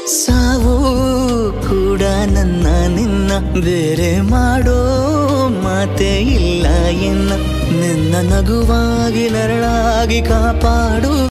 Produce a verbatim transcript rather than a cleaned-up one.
ಸಾವು ಕೂಡ ನನ್ನ ನಿನ್ನ ಬೇರೆ ಮಾಡೋ ಮಾತೆ ಇಲ್ಲ ಎನ್ನ ನಿನ್ನ ನಗುವಾಗಿ ನರಳಾಗಿ ಕಾಪಾಡು